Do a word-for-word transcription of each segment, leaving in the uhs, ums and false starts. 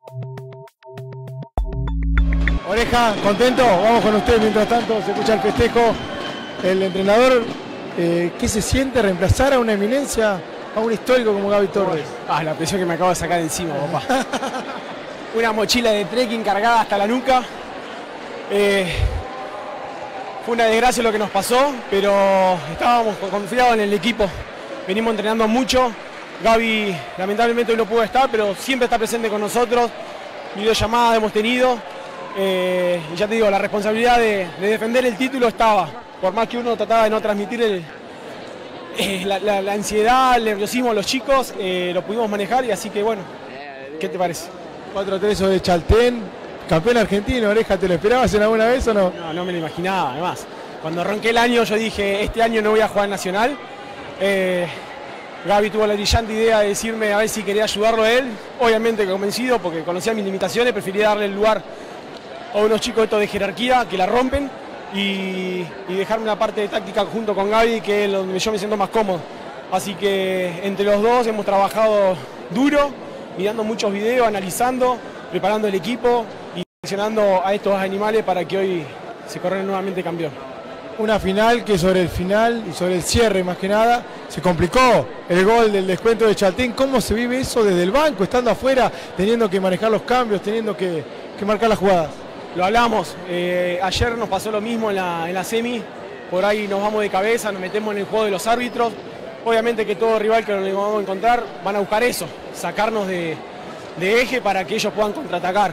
Oreja, ¿contento? Vamos con usted mientras tanto, se escucha el festejo. El entrenador, eh, ¿qué se siente reemplazar a una eminencia, a un histórico como Gaby Torres? Ah, la presión que me acabo de sacar de encima, papá. Una mochila de trekking cargada hasta la nuca. Eh, fue una desgracia lo que nos pasó, pero estábamos confiados en el equipo. Venimos entrenando mucho. Gaby lamentablemente hoy no pudo estar, pero siempre está presente con nosotros. Videollamadas hemos tenido. Eh, y ya te digo, la responsabilidad de, de defender el título estaba. Por más que uno trataba de no transmitir el, eh, la, la, la ansiedad, el nerviosismo a los chicos, eh, lo pudimos manejar y así que bueno, ¿qué te parece? cuatro tres sobre Chaltén, campeón argentino. Oreja, ¿te lo esperabas en alguna vez o no? No, no me lo imaginaba, además. Cuando arranqué el año yo dije, este año no voy a jugar Nacional. Eh, Gaby tuvo la brillante idea de decirme a ver si quería ayudarlo a él. Obviamente convencido porque conocía mis limitaciones, preferí darle el lugar a unos chicos estos de jerarquía que la rompen y, y dejarme una parte de táctica junto con Gaby, que es donde yo me siento más cómodo. Así que entre los dos hemos trabajado duro, mirando muchos videos, analizando, preparando el equipo y seleccionando a estos animales para que hoy se corran nuevamente campeón. Una final que sobre el final y sobre el cierre más que nada se complicó el gol del descuento de Chaltén. ¿Cómo se vive eso desde el banco, estando afuera, teniendo que manejar los cambios, teniendo que, que marcar las jugadas? Lo hablamos, eh, ayer nos pasó lo mismo en la, en la semi, por ahí nos vamos de cabeza, nos metemos en el juego de los árbitros. Obviamente que todo rival que nos vamos a encontrar van a buscar eso, sacarnos de, de eje para que ellos puedan contraatacar.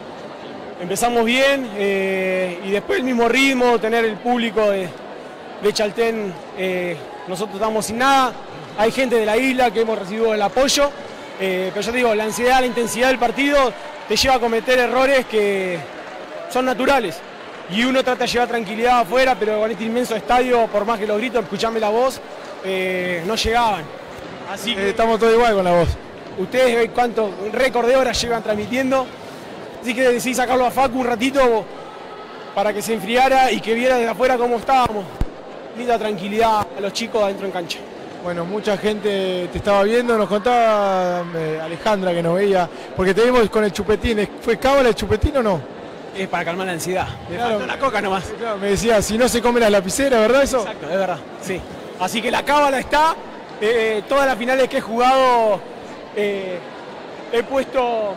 Empezamos bien eh, y después el mismo ritmo, tener el público de, de Chaltén, eh, nosotros estamos sin nada. Hay gente de la isla que hemos recibido el apoyo, eh, pero yo te digo, la ansiedad, la intensidad del partido te lleva a cometer errores que son naturales. Y uno trata de llevar tranquilidad afuera, pero con este inmenso estadio, por más que los gritos, escuchame la voz, eh, no llegaban. Así que eh, estamos todos igual con la voz. Ustedes ven cuánto récord de horas llevan transmitiendo. Así que decidí sacarlo a Facu un ratito para que se enfriara y que viera desde afuera cómo estábamos. Linda tranquilidad a los chicos adentro en cancha. Bueno, mucha gente te estaba viendo, nos contaba eh, Alejandra que nos veía, porque te vimos con el chupetín. ¿Fue cábala el chupetín o no? Es para calmar la ansiedad. Me Claro, faltó la coca nomás. Claro, me decía, si no se come las lapiceras, ¿verdad eso? Exacto, es verdad, sí. Así que la cábala está. Eh, todas las finales que he jugado eh, he puesto...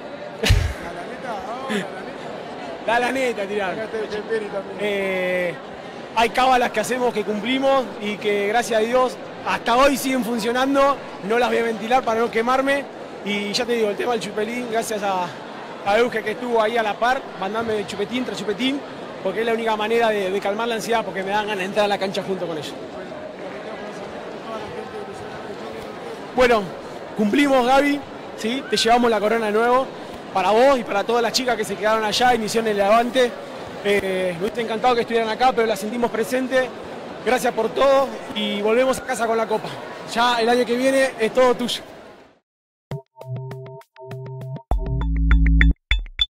Da la neta, tirar. Eh, hay cábalas que hacemos, que cumplimos y que gracias a Dios hasta hoy siguen funcionando. No las voy a ventilar para no quemarme. Y ya te digo, el tema del chupelín, gracias a, a Euge que estuvo ahí a la par, mandándome de chupetín tras chupetín, porque es la única manera de, de calmar la ansiedad, porque me dan ganas de entrar a la cancha junto con ellos. Bueno, cumplimos, Gaby, ¿sí? Te llevamos la corona de nuevo. Para vos y para todas las chicas que se quedaron allá y me hicieron el levante. Eh, me hubiese encantado que estuvieran acá, pero las sentimos presentes. Gracias por todo y volvemos a casa con la copa. Ya el año que viene es todo tuyo.